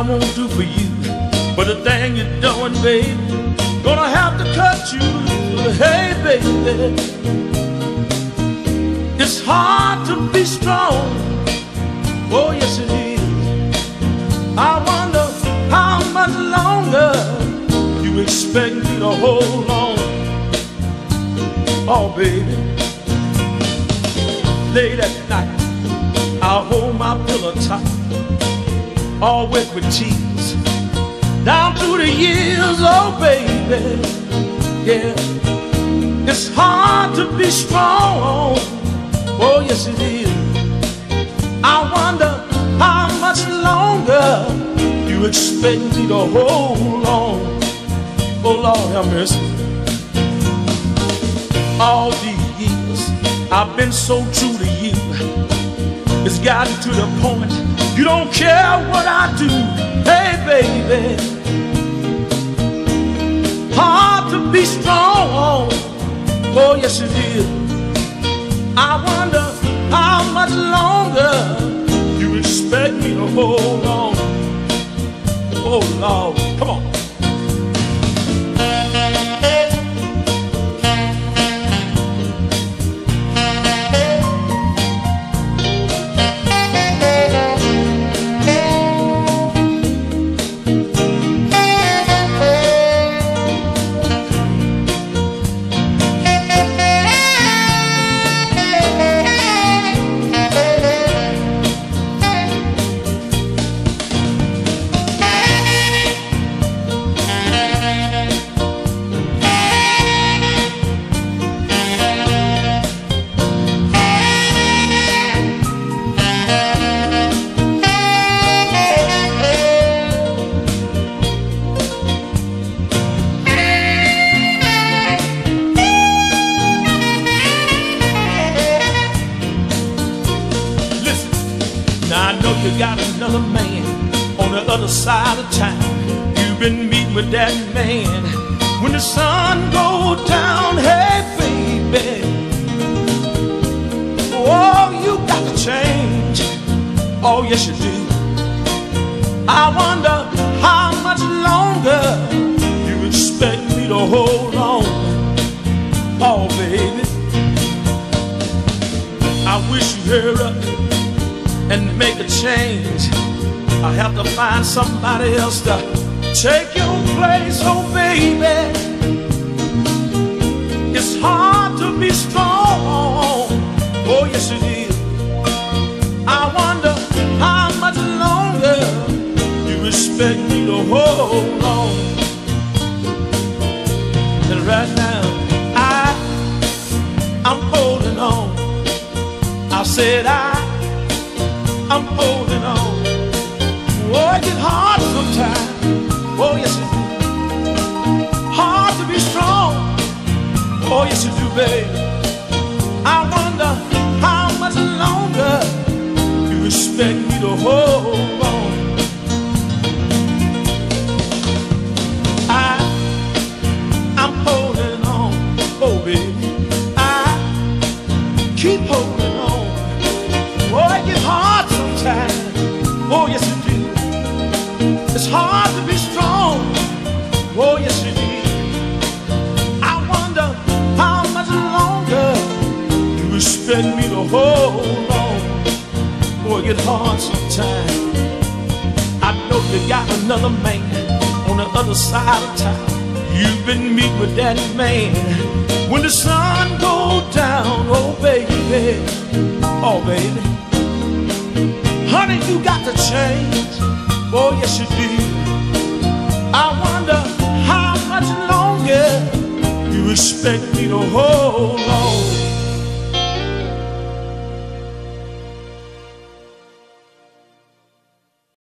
won't do for you, but the thing you're doing, baby, gonna have to cut you. Hey, baby, it's hard to be strong. Oh, yes, it is. I wonder how much longer you expect me to hold on. Oh, baby, late at night, I'll hold my pillow tight, all wet with tears, down through the years. Oh, baby, yeah, it's hard to be strong. Oh, yes, it is. I wonder how much longer you expect me to hold on. Oh, Lord have mercy. All these years I've been so true to you. It's gotten to the point you don't care what I do. Hey, baby, hard to be strong. Oh, yes, it is. I wonder how much longer you expect me to hold on. Oh, Lord, come on. Now I know you got another man on the other side of town. You've been meeting with that man when the sun goes down. Hey, baby, oh, you got to change. Oh, yes, you do. I wonder how much longer you expect me to hold on. Oh, baby, I wish you'd hurry up and make a change. I have to find somebody else to take your place. Oh, baby, it's hard to be strong. Oh, yes, it is. I wonder how much longer you expect me to hold on. And right now, I'm holding on. I said I'm holding on. Oh, it gets hard sometimes. Oh, yes, it do. Hard to be strong. Oh, yes, it do, baby. I wonder how much longer you expect me to hold on. I'm holding on. Oh, baby, I keep holding on. Oh, it gets hard sometimes. Oh, yes, it do. It's hard to be strong. Oh, yes, it is. I wonder how much longer you expect me to hold on. Oh, it gets hard sometimes. I know you got another man on the other side of town. You've been meeting with that man when the sun goes down. Oh, baby, oh, baby, honey, you got to change. Oh, yes, you do. I wonder how much longer you expect me to hold on.